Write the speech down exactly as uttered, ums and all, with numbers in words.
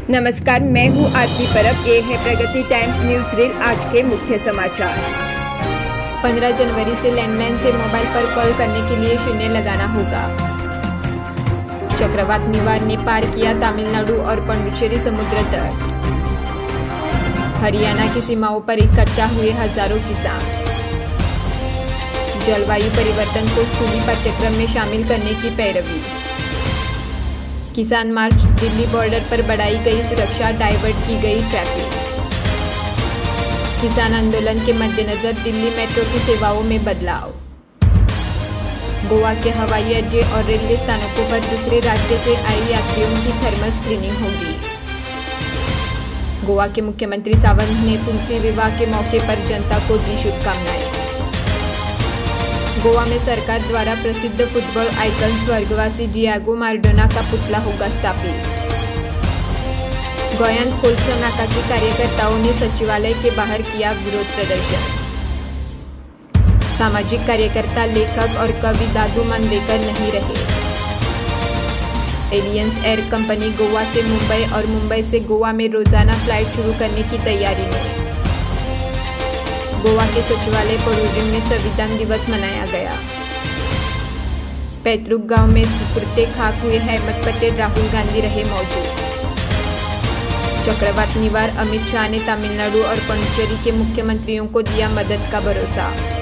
नमस्कार, मैं हूं आरती परब। ये है प्रगति टाइम्स न्यूज रील। आज के मुख्य समाचार। पंद्रह जनवरी से लैंडलाइन से मोबाइल पर कॉल करने के लिए शून्य लगाना होगा। चक्रवात निवार ने पार किया तमिलनाडु और पांडिचेरी समुद्र तट। हरियाणा की सीमाओं पर इकट्ठा हुए हजारों किसान। जलवायु परिवर्तन को स्कूली पाठ्यक्रम में शामिल करने की पैरवी। किसान मार्च, दिल्ली बॉर्डर पर बढ़ाई गई सुरक्षा, डाइवर्ट की गई ट्रैफिक। किसान आंदोलन के मद्देनजर दिल्ली मेट्रो की सेवाओं में बदलाव। गोवा के हवाई अड्डे और रेलवे स्थानकों पर दूसरे राज्य से आए यात्रियों की थर्मल स्क्रीनिंग होगी। गोवा के मुख्यमंत्री सावंत ने तुलसी विवाह के मौके पर जनता को दी शुभकामनाएं। गोवा में सरकार द्वारा प्रसिद्ध फुटबॉल आइकन स्वर्गवासी डिएगो माराडोना का पुतला होगा स्थापित। गोयन कोल्सो नाका के कार्यकर्ताओं ने सचिवालय के बाहर किया विरोध प्रदर्शन। सामाजिक कार्यकर्ता, लेखक और कवि दादू मांदेकर नहीं रहे। एलियंस एयर कंपनी गोवा से मुंबई और मुंबई से गोवा में रोजाना फ्लाइट शुरू करने की तैयारी में। गोवा के सचिवालय परूरी में संविधान दिवस मनाया गया। पैतृक गांव में सुपुर्दे खाक हुए अहमद पटेल, राहुल गांधी रहे मौजूद। चक्रवात निवार, अमित शाह ने तमिलनाडु और पांडिचेरी के मुख्यमंत्रियों को दिया मदद का भरोसा।